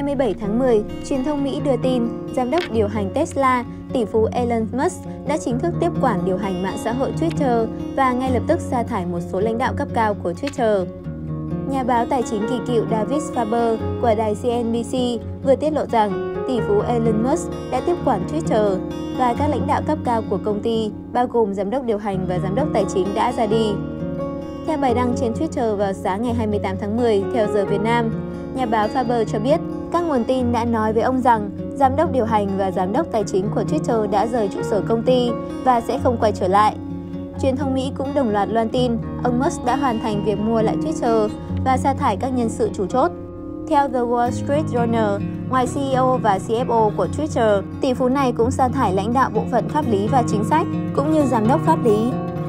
27 tháng 10, truyền thông Mỹ đưa tin giám đốc điều hành Tesla, tỷ phú Elon Musk đã chính thức tiếp quản điều hành mạng xã hội Twitter và ngay lập tức sa thải một số lãnh đạo cấp cao của Twitter. Nhà báo tài chính kỳ cựu David Faber của đài CNBC vừa tiết lộ rằng tỷ phú Elon Musk đã tiếp quản Twitter và các lãnh đạo cấp cao của công ty, bao gồm giám đốc điều hành và giám đốc tài chính đã ra đi. Theo bài đăng trên Twitter vào sáng ngày 28 tháng 10 theo giờ Việt Nam, nhà báo Faber cho biết các nguồn tin đã nói với ông rằng giám đốc điều hành và giám đốc tài chính của Twitter đã rời trụ sở công ty và sẽ không quay trở lại. Truyền thông Mỹ cũng đồng loạt loan tin ông Musk đã hoàn thành việc mua lại Twitter và sa thải các nhân sự chủ chốt. Theo The Wall Street Journal, ngoài CEO và CFO của Twitter, tỷ phú này cũng sa thải lãnh đạo bộ phận pháp lý và chính sách, cũng như giám đốc pháp lý.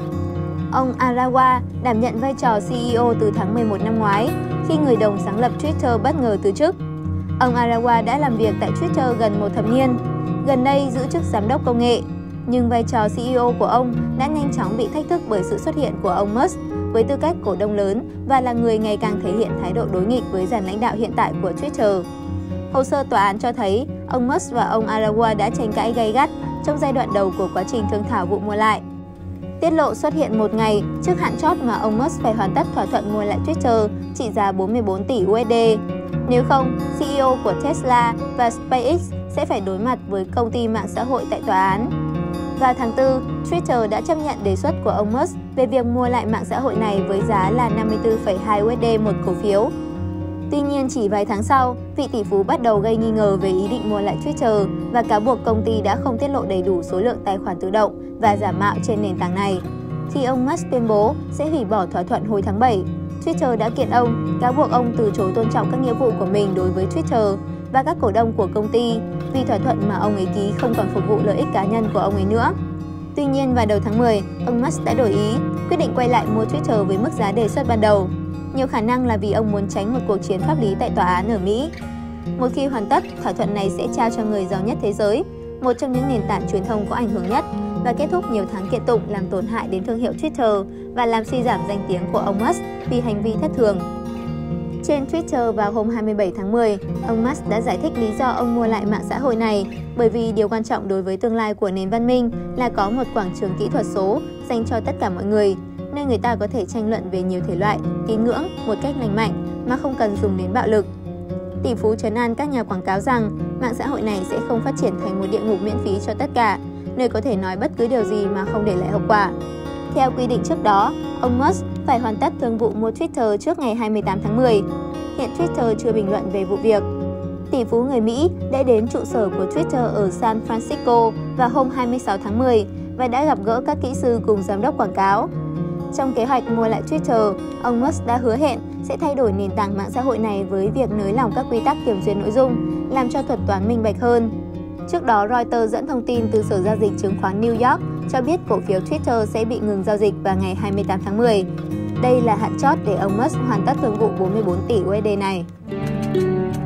Ông Arawa đảm nhận vai trò CEO từ tháng 11 năm ngoái, khi người đồng sáng lập Twitter bất ngờ từ chức. Ông Arawa đã làm việc tại Twitter gần một thập niên, gần đây giữ chức giám đốc công nghệ. Nhưng vai trò CEO của ông đã nhanh chóng bị thách thức bởi sự xuất hiện của ông Musk với tư cách cổ đông lớn và là người ngày càng thể hiện thái độ đối nghịch với dàn lãnh đạo hiện tại của Twitter. Hồ sơ tòa án cho thấy ông Musk và ông Arawa đã tranh cãi gay gắt trong giai đoạn đầu của quá trình thương thảo vụ mua lại. Tiết lộ xuất hiện một ngày trước hạn chót mà ông Musk phải hoàn tất thỏa thuận mua lại Twitter trị giá 44 tỷ USD. Nếu không, CEO của Tesla và SpaceX sẽ phải đối mặt với công ty mạng xã hội tại tòa án. Vào tháng 4, Twitter đã chấp nhận đề xuất của ông Musk về việc mua lại mạng xã hội này với giá là 54,2 USD một cổ phiếu. Tuy nhiên, chỉ vài tháng sau, vị tỷ phú bắt đầu gây nghi ngờ về ý định mua lại Twitter và cáo buộc công ty đã không tiết lộ đầy đủ số lượng tài khoản tự động và giả mạo trên nền tảng này. Khi ông Musk tuyên bố sẽ hủy bỏ thỏa thuận hồi tháng 7, Twitter đã kiện ông, cáo buộc ông từ chối tôn trọng các nghĩa vụ của mình đối với Twitter và các cổ đông của công ty vì thỏa thuận mà ông ấy ký không còn phục vụ lợi ích cá nhân của ông ấy nữa. Tuy nhiên, vào đầu tháng 10, ông Musk đã đổi ý, quyết định quay lại mua Twitter với mức giá đề xuất ban đầu. Nhiều khả năng là vì ông muốn tránh một cuộc chiến pháp lý tại tòa án ở Mỹ. Một khi hoàn tất, thỏa thuận này sẽ trao cho người giàu nhất thế giới, một trong những nền tảng truyền thông có ảnh hưởng nhất, và kết thúc nhiều tháng kiện tụng làm tổn hại đến thương hiệu Twitter và làm suy giảm danh tiếng của ông Musk vì hành vi thất thường. Trên Twitter vào hôm 27 tháng 10, ông Musk đã giải thích lý do ông mua lại mạng xã hội này bởi vì điều quan trọng đối với tương lai của nền văn minh là có một quảng trường kỹ thuật số dành cho tất cả mọi người, nơi người ta có thể tranh luận về nhiều thể loại, tín ngưỡng một cách lành mạnh mà không cần dùng đến bạo lực. Tỷ phú trấn an các nhà quảng cáo rằng mạng xã hội này sẽ không phát triển thành một địa ngục miễn phí cho tất cả, nơi có thể nói bất cứ điều gì mà không để lại hậu quả. Theo quy định trước đó, ông Musk phải hoàn tất thương vụ mua Twitter trước ngày 28 tháng 10. Hiện Twitter chưa bình luận về vụ việc. Tỷ phú người Mỹ đã đến trụ sở của Twitter ở San Francisco vào hôm 26 tháng 10 và đã gặp gỡ các kỹ sư cùng giám đốc quảng cáo. Trong kế hoạch mua lại Twitter, ông Musk đã hứa hẹn sẽ thay đổi nền tảng mạng xã hội này với việc nới lỏng các quy tắc kiểm duyệt nội dung, làm cho thuật toán minh bạch hơn. Trước đó, Reuters dẫn thông tin từ Sở Giao dịch Chứng khoán New York cho biết cổ phiếu Twitter sẽ bị ngừng giao dịch vào ngày 28 tháng 10. Đây là hạn chót để ông Musk hoàn tất thương vụ 44 tỷ USD này.